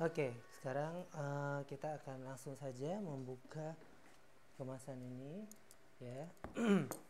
Oke, sekarang kita akan langsung saja membuka kemasan ini, ya.